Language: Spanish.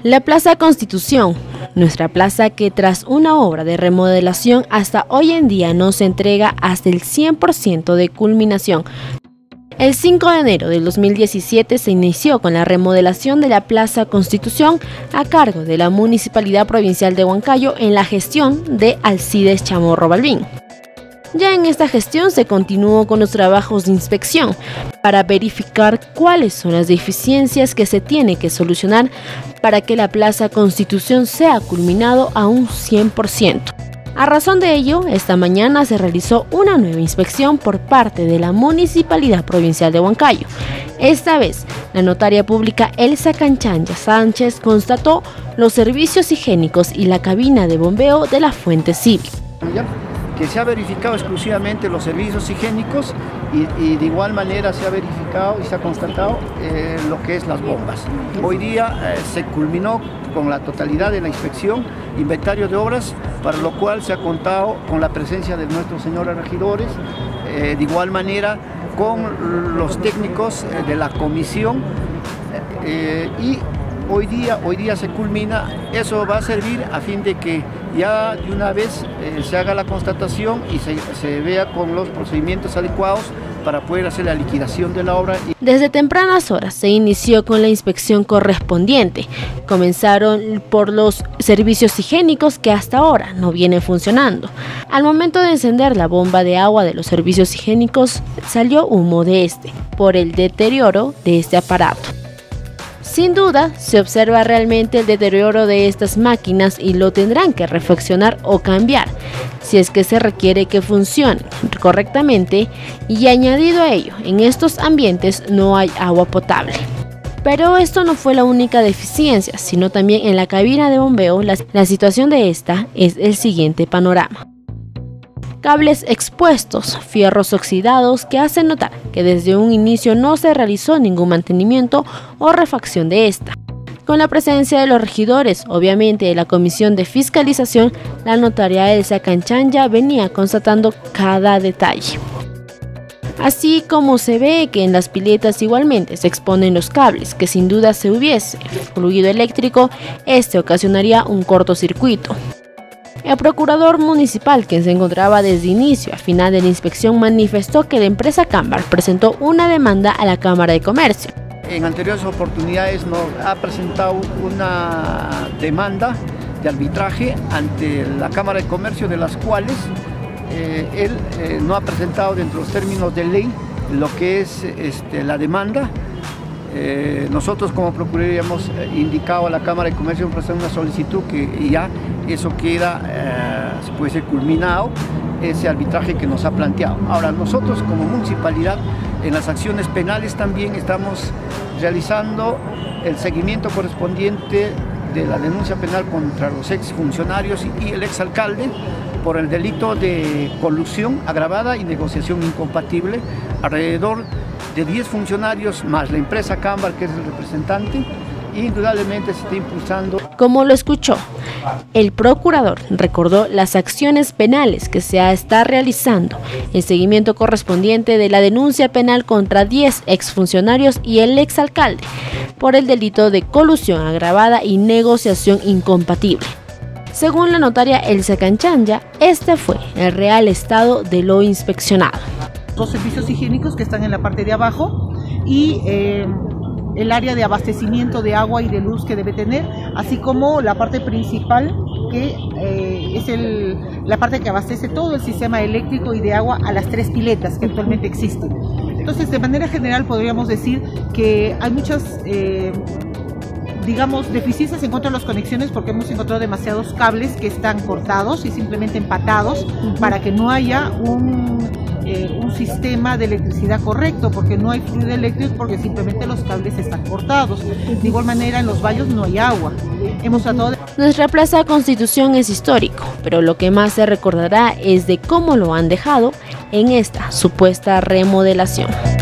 La Plaza Constitución, nuestra plaza que tras una obra de remodelación hasta hoy en día no se entrega hasta el 100% de culminación. El 5 de enero del 2017 se inició con la remodelación de la Plaza Constitución a cargo de la Municipalidad Provincial de Huancayo en la gestión de Alcides Chamorro Balbín. Ya en esta gestión se continuó con los trabajos de inspección para verificar cuáles son las deficiencias que se tiene que solucionar para que la Plaza Constitución sea culminado a un 100%. A razón de ello, esta mañana se realizó una nueva inspección por parte de la Municipalidad Provincial de Huancayo. Esta vez, la notaria pública Elsa Canchanya Sánchez constató los servicios higiénicos y la cabina de bombeo de la fuente cívica. Que se ha verificado exclusivamente los servicios higiénicos y de igual manera se ha verificado y se ha constatado lo que es las bombas. Hoy día se culminó con la totalidad de la inspección, inventario de obras, para lo cual se ha contado con la presencia de nuestros señores regidores, de igual manera con los técnicos de la comisión y hoy día se culmina. Eso va a servir a fin de que ya de una vez se haga la constatación y se vea con los procedimientos adecuados para poder hacer la liquidación de la obra. Desde tempranas horas se inició con la inspección correspondiente. Comenzaron por los servicios higiénicos que hasta ahora no vienen funcionando. Al momento de encender la bomba de agua de los servicios higiénicos salió humo de por el deterioro de este aparato. Sin duda, se observa realmente el deterioro de estas máquinas y lo tendrán que refaccionar o cambiar, si es que se requiere que funcionen correctamente, y añadido a ello, en estos ambientes no hay agua potable. Pero esto no fue la única deficiencia, sino también en la cabina de bombeo. La situación de esta es el siguiente panorama. Cables expuestos, fierros oxidados que hacen notar que desde un inicio no se realizó ningún mantenimiento o refacción de esta. Con la presencia de los regidores, obviamente de la Comisión de Fiscalización, la notaria Elsa Canchanya venía constatando cada detalle. Así como se ve que en las piletas igualmente se exponen los cables, que sin duda si hubiese fluido eléctrico, ocasionaría un cortocircuito. El procurador municipal, quien se encontraba desde inicio a final de la inspección, manifestó que la empresa Cambar presentó una demanda a la Cámara de Comercio. En anteriores oportunidades nos ha presentado una demanda de arbitraje ante la Cámara de Comercio, de las cuales él no ha presentado dentro de los términos de ley lo que es la demanda. Nosotros como Procuraduría hemos indicado a la Cámara de Comercio presentar una solicitud que ya eso queda, se puede ser culminado, ese arbitraje que nos ha planteado. Ahora nosotros como municipalidad en las acciones penales también estamos realizando el seguimiento correspondiente de la denuncia penal contra los exfuncionarios y el exalcalde por el delito de colusión agravada y negociación incompatible, alrededor de 10 funcionarios más la empresa Cambar, que es el representante. Indudablemente se está impulsando. Como lo escuchó, el procurador recordó las acciones penales que se está realizando, el seguimiento correspondiente de la denuncia penal contra 10 exfuncionarios y el exalcalde por el delito de colusión agravada y negociación incompatible. Según la notaria Elsa Canchanya, este fue el real estado de lo inspeccionado. Los servicios higiénicos que están en la parte de abajo y el área de abastecimiento de agua y de luz que debe tener, así como la parte principal que es la parte que abastece todo el sistema eléctrico y de agua a las 3 piletas que actualmente existen. Entonces, de manera general podríamos decir que hay muchas deficiencias en cuanto a las conexiones, porque hemos encontrado demasiados cables que están cortados y simplemente empatados para que no haya un sistema de electricidad correcto, porque no hay fluido eléctrico, porque simplemente los cables están cortados. De igual manera en los valles no hay agua. Hemos tratado de... Nuestra Plaza Constitución es histórico, pero lo que más se recordará es de cómo lo han dejado en esta supuesta remodelación.